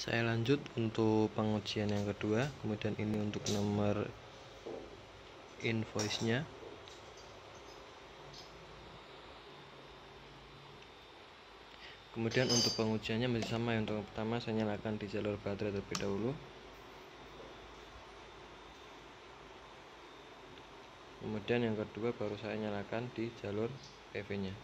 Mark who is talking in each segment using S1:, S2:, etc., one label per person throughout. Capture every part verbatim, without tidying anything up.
S1: Saya lanjut untuk pengujian yang kedua. Kemudian ini untuk nomor invoice-nya. Kemudian untuk pengujiannya masih sama. Untuk yang pertama saya nyalakan di jalur baterai terlebih dahulu. Kemudian yang kedua baru saya nyalakan di jalur P V-nya.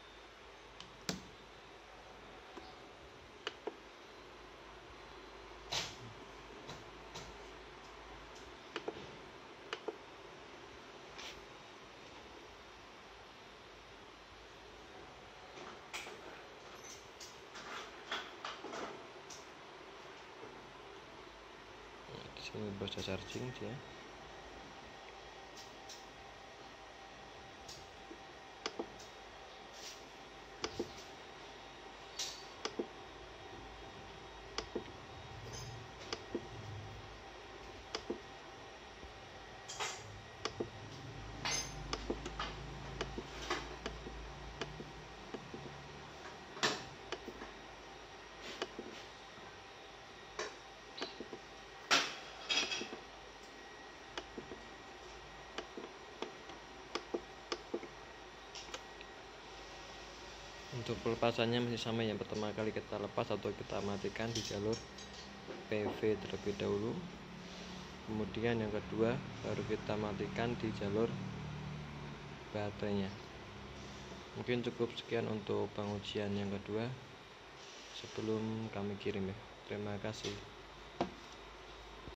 S1: Ini proses charging dia. Untuk pelepasannya masih sama, yang pertama kali kita lepas atau kita matikan di jalur P V terlebih dahulu. Kemudian yang kedua baru kita matikan di jalur baterainya. Mungkin cukup sekian untuk pengujian yang kedua sebelum kami kirim ya. Terima kasih.